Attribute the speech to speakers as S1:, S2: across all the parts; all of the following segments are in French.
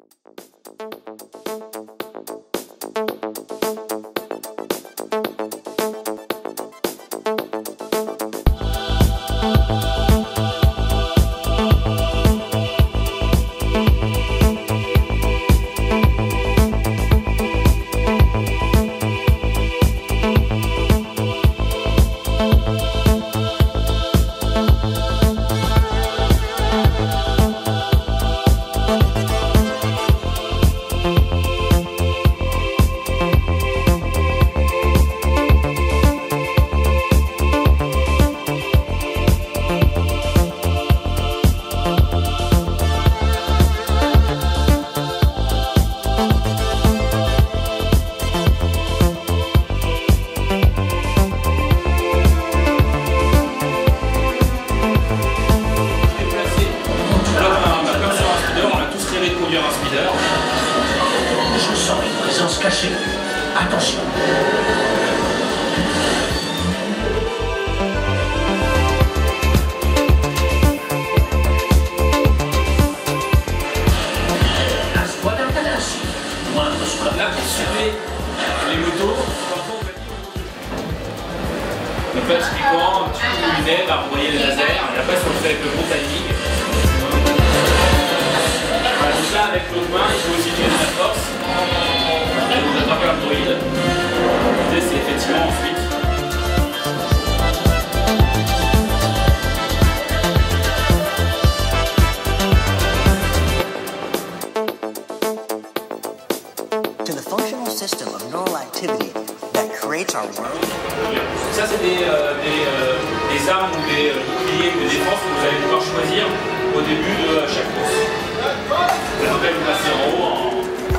S1: Je sens une présence cachée. Attention. La squad interaction. Moindre squad.
S2: Là, pour suivre les motos, en fait, typiquement, un petit coup lunettes, va envoyer les lasers, et après, on le fait avec le bon timing. Voilà, donc là, avec l'autre main, il faut aussi utiliser la force. Et vous attrapez un droïde. L'idée, c'est effectivement ensuite.
S3: To the functional system of neural activity that creates our world.
S2: Ça, c'est des armes ou des boucliers ou des défenses que vous allez pouvoir choisir au début de chaque course. Après, vous passez en haut en...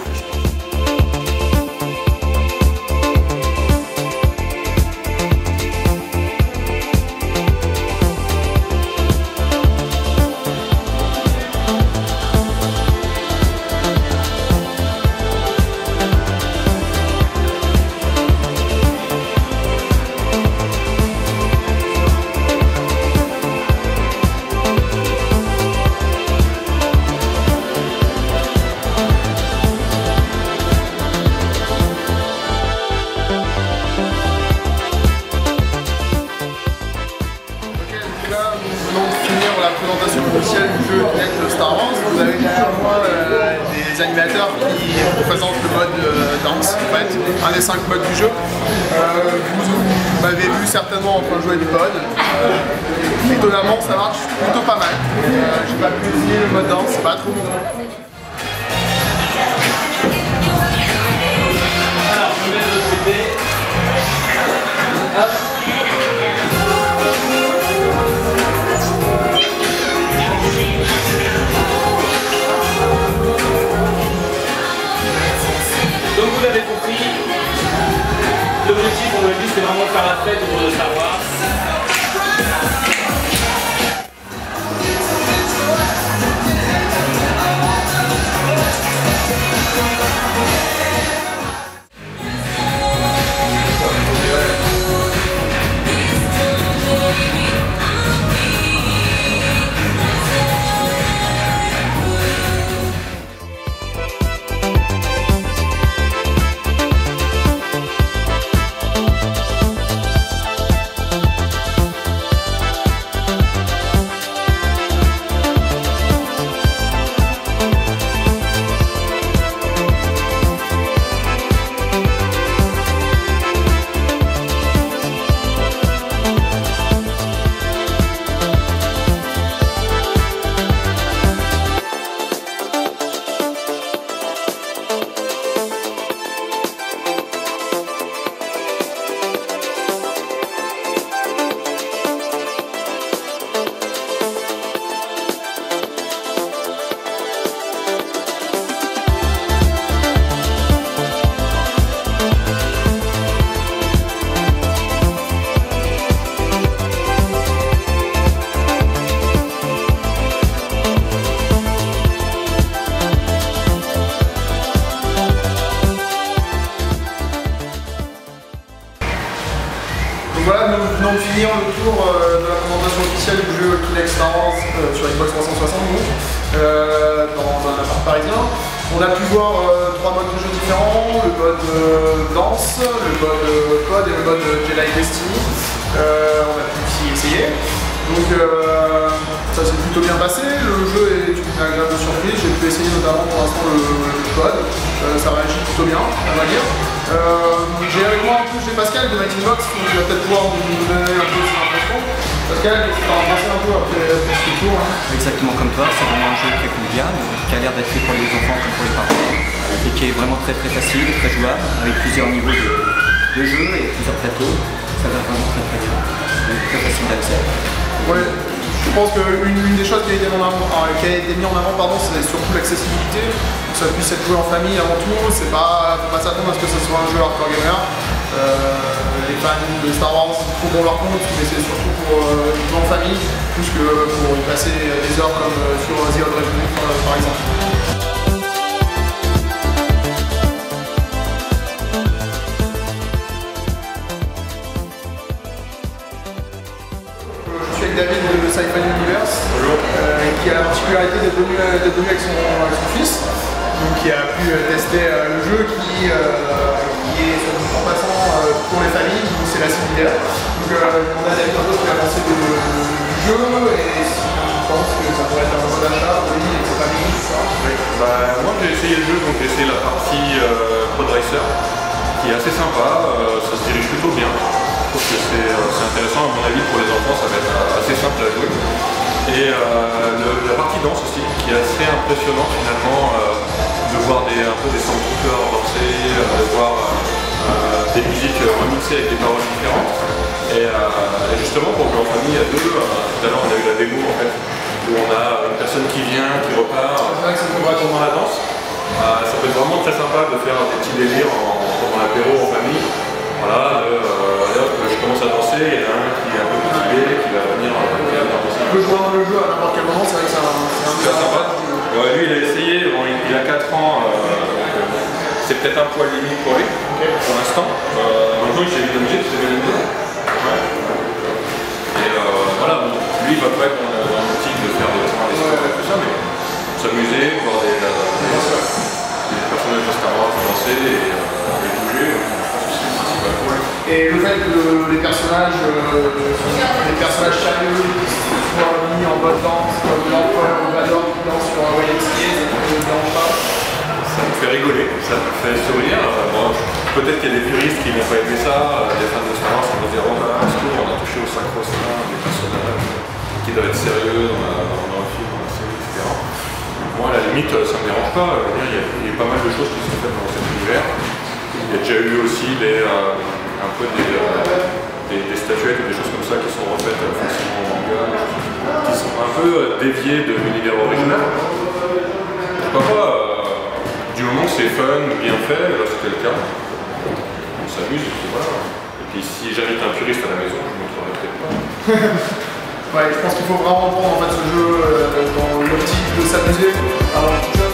S4: La présentation officielle du jeu de Star Wars. Vous avez derrière moi des animateurs qui représentent le mode danse, en fait, un des 5 modes du jeu. Vous m'avez vu certainement en train de jouer du pod. Étonnamment, ça marche plutôt pas mal. J'ai pas pu essayer le mode danse, c'est pas trop bon.
S2: Alors, je mets de l'autre côté. Hop. Donc vous l'avez compris, l'objectif pour le but c'est vraiment de faire la fête autour de Star Wars.
S4: Donc voilà, nous venons de finir le tour de la présentation officielle du jeu Kinect Star Wars sur Xbox 360 dans un appart parisien. On a pu voir 3 modes de jeu différents, le mode danse, le mode code et le mode Jedi Destiny. On a pu s'y essayer. Donc ça s'est plutôt bien passé, le jeu est une agréable surprise, j'ai pu essayer notamment pour l'instant le code, ça réagit plutôt bien, on va dire. J'ai avec moi en plus j'ai Pascal de Mighty Box, donc il va peut-être pouvoir nous donner un peu ses impressions. Pascal, qu'est-ce que tu as pensé un peu après ce tour hein?
S5: Exactement comme toi, c'est vraiment un jeu très convivial, qui a l'air d'être fait pour les enfants comme pour les parents, et qui est vraiment très facile, très jouable, avec plusieurs niveaux de jeu et plusieurs plateaux. Ça va vraiment très bien, très facile d'accès.
S4: Ouais, je pense qu'une des choses qui a été mise en avant, c'est surtout l'accessibilité. Que ça puisse être joué en famille avant tout. Faut pas s'attendre à ce que ce soit un jeu hardcore gamer. Les fans de Star Wars trouveront leur compte, mais c'est surtout pour jouer en famille, plus que pour y passer des heures comme sur The Old Republic par exemple. Avec David de Sci-Fi Universe, qui a la particularité d'être venu avec son fils, donc qui a pu tester le jeu qui est en passant pour les familles, donc c'est la similaire. Donc on a David un peu ce qu'il a pensé du jeu et si on pense que ça pourrait être un bon achat pour lui et ses familles, tout ça.
S6: Oui. Moi j'ai essayé le jeu, donc j'ai essayé la partie Podracer, qui est assez sympa, ça se dirige plutôt bien. Je trouve que c'est intéressant, à mon avis, pour les enfants, ça va être assez simple à jouer. Et la partie danse aussi, qui est assez impressionnante finalement, de voir un peu des stormtroopers danser, de voir des musiques remixées avec des paroles différentes. Et justement, pour jouer en famille à deux, tout à l'heure on a eu la démo en fait, où on a une personne qui vient, qui repart, pendant la danse. Ça peut être vraiment très sympa de faire des petits délires pendant l'apéro en famille. Voilà, je commence à danser, il y en a un qui est un peu motivé, qui va venir danser.
S4: On peut jouer dans le jeu à n'importe quel moment, c'est vrai que c'est un
S6: super sympa. Ouais, lui il a essayé, bon, il a 4 ans, c'est peut-être un poil limite pour lui, pour l'instant. Maintenant il s'est mis obligé, c'était bien amusé. Ouais. Et voilà, bon, lui il va pas être dans l'optique de faire des sports et tout ça, mais s'amuser, voir des personnages de Star Wars danser et bouger.
S4: Et le fait que les personnages sérieux soient mis en mode danse, comme l'empereur ou Vador qui danse sur un YMCA, ça ne me dérange pas.
S6: Ça me fait rigoler, ça me fait sourire. Bon, peut-être qu'il y a des puristes qui ne vont pas aimer ça, des fans de Star Wars qui vont dire on a touché au sacro-saint des personnages qui doivent être sérieux dans le film, dans la série, etc. Moi, à la limite, ça ne me dérange pas. Il y a pas mal de choses qui sont faites dans cet univers. Il y a déjà eu aussi un peu des statuettes ou des choses comme ça qui sont refaites facilement en manga, qui sont un peu déviées de l'univers original. Pourquoi pas, du moment que c'est fun, bien fait, là c'était le cas. On s'amuse et puis voilà. Et puis si j'invite un puriste à la maison, je ne montrerai peut-être pas.
S4: Ouais, je pense qu'il faut vraiment prendre en fait ce jeu dans l'optique de s'amuser avant toute chose.